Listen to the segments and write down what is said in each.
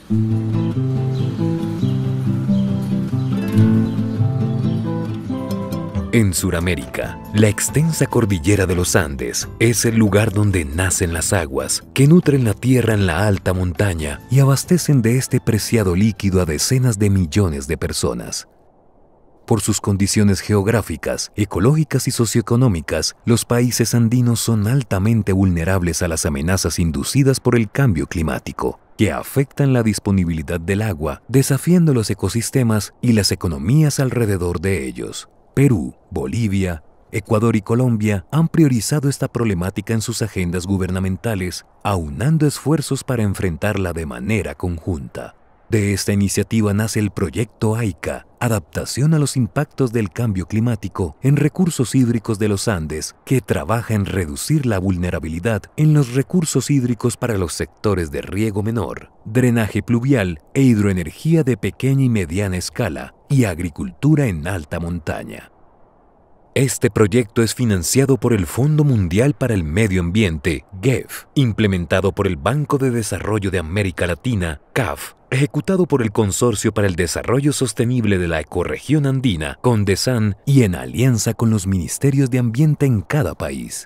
En Sudamérica, la extensa cordillera de los Andes es el lugar donde nacen las aguas que nutren la tierra en la alta montaña y abastecen de este preciado líquido a decenas de millones de personas. Por sus condiciones geográficas, ecológicas y socioeconómicas, los países andinos son altamente vulnerables a las amenazas inducidas por el cambio climático, que afectan la disponibilidad del agua, desafiando los ecosistemas y las economías alrededor de ellos. Perú, Bolivia, Ecuador y Colombia han priorizado esta problemática en sus agendas gubernamentales, aunando esfuerzos para enfrentarla de manera conjunta. De esta iniciativa nace el proyecto AICA, Adaptación a los impactos del cambio climático en recursos hídricos de los Andes, que trabaja en reducir la vulnerabilidad en los recursos hídricos para los sectores de riego menor, drenaje pluvial e hidroenergía de pequeña y mediana escala, y agricultura en alta montaña. Este proyecto es financiado por el Fondo Mundial para el Medio Ambiente, GEF, implementado por el Banco de Desarrollo de América Latina, CAF, ejecutado por el Consorcio para el Desarrollo Sostenible de la Ecorregión Andina, CONDESAN, y en alianza con los ministerios de ambiente en cada país.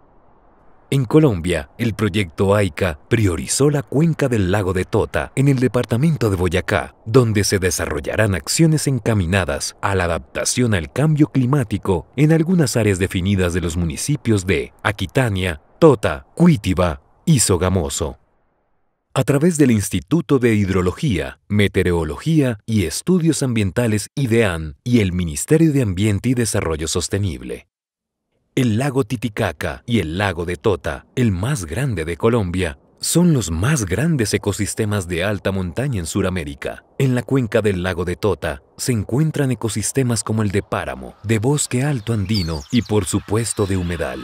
En Colombia, el proyecto AICA priorizó la cuenca del lago de Tota en el departamento de Boyacá, donde se desarrollarán acciones encaminadas a la adaptación al cambio climático en algunas áreas definidas de los municipios de Aquitania, Tota, Cuitiba y Sogamoso. A través del Instituto de Hidrología, Meteorología y Estudios Ambientales IDEAN y el Ministerio de Ambiente y Desarrollo Sostenible. El lago Titicaca y el lago de Tota, el más grande de Colombia, son los más grandes ecosistemas de alta montaña en Sudamérica. En la cuenca del lago de Tota se encuentran ecosistemas como el de páramo, de bosque alto andino y por supuesto de humedal.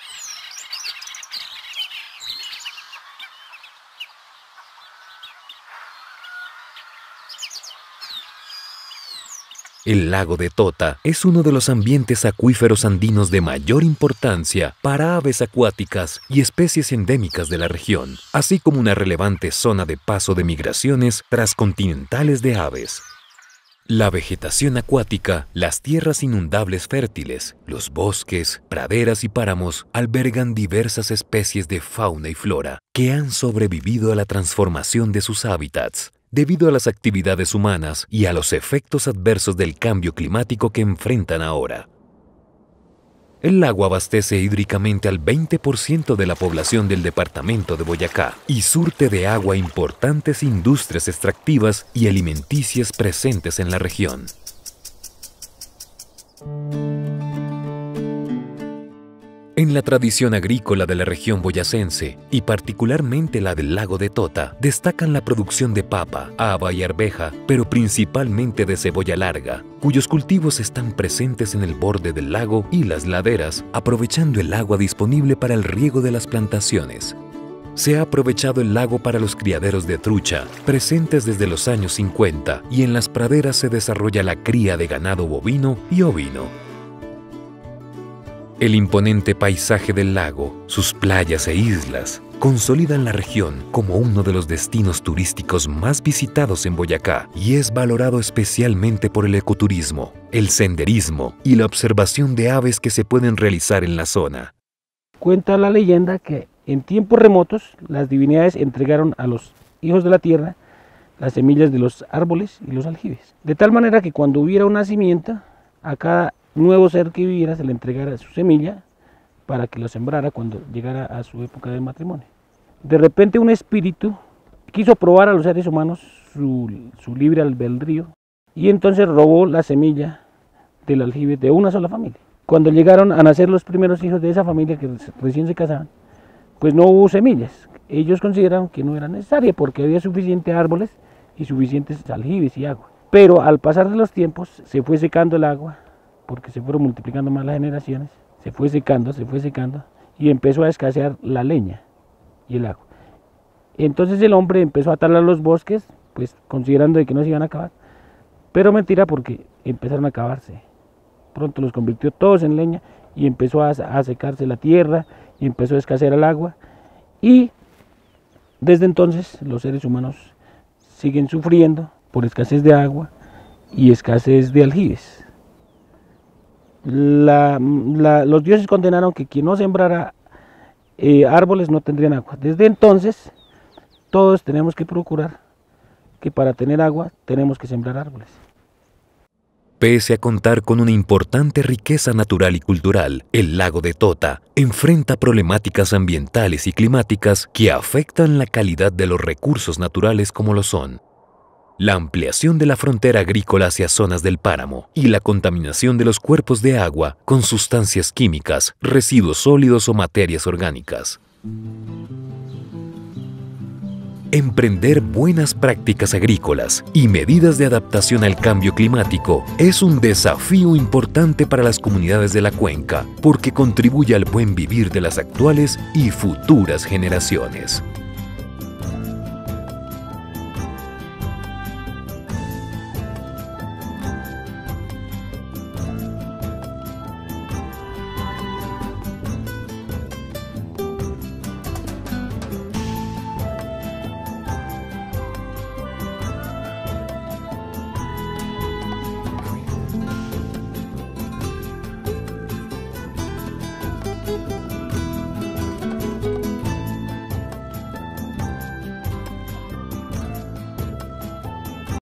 El lago de Tota es uno de los ambientes acuíferos andinos de mayor importancia para aves acuáticas y especies endémicas de la región, así como una relevante zona de paso de migraciones transcontinentales de aves. La vegetación acuática, las tierras inundables fértiles, los bosques, praderas y páramos albergan diversas especies de fauna y flora que han sobrevivido a la transformación de sus hábitats, debido a las actividades humanas y a los efectos adversos del cambio climático que enfrentan ahora. El lago abastece hídricamente al 20% de la población del departamento de Boyacá y surte de agua a importantes industrias extractivas y alimenticias presentes en la región. En la tradición agrícola de la región boyacense, y particularmente la del lago de Tota, destacan la producción de papa, haba y arveja, pero principalmente de cebolla larga, cuyos cultivos están presentes en el borde del lago y las laderas, aprovechando el agua disponible para el riego de las plantaciones. Se ha aprovechado el lago para los criaderos de trucha, presentes desde los años 50, y en las praderas se desarrolla la cría de ganado bovino y ovino. El imponente paisaje del lago, sus playas e islas, consolidan la región como uno de los destinos turísticos más visitados en Boyacá y es valorado especialmente por el ecoturismo, el senderismo y la observación de aves que se pueden realizar en la zona. Cuenta la leyenda que en tiempos remotos las divinidades entregaron a los hijos de la tierra las semillas de los árboles y los aljibes, de tal manera que cuando hubiera un nacimiento, a cada nuevo ser que viviera se le entregara su semilla para que lo sembrara cuando llegara a su época de matrimonio. De repente un espíritu quiso probar a los seres humanos su libre albedrío y entonces robó la semilla del aljibe de una sola familia. Cuando llegaron a nacer los primeros hijos de esa familia que recién se casaban, pues no hubo semillas. Ellos consideraron que no era necesaria porque había suficientes árboles y suficientes aljibes y agua. Pero al pasar de los tiempos se fue secando el agua, porque se fueron multiplicando más las generaciones, se fue secando y empezó a escasear la leña y el agua. Entonces el hombre empezó a talar los bosques, pues considerando de que no se iban a acabar, pero mentira porque empezaron a acabarse. Pronto los convirtió todos en leña y empezó a secarse la tierra y empezó a escasear el agua y desde entonces los seres humanos siguen sufriendo por escasez de agua y escasez de aljibes. Los dioses condenaron que quien no sembrara árboles no tendrían agua. Desde entonces, todos tenemos que procurar que para tener agua tenemos que sembrar árboles. Pese a contar con una importante riqueza natural y cultural, el lago de Tota enfrenta problemáticas ambientales y climáticas que afectan la calidad de los recursos naturales como lo son la ampliación de la frontera agrícola hacia zonas del páramo y la contaminación de los cuerpos de agua con sustancias químicas, residuos sólidos o materias orgánicas. Emprender buenas prácticas agrícolas y medidas de adaptación al cambio climático es un desafío importante para las comunidades de la cuenca porque contribuye al buen vivir de las actuales y futuras generaciones.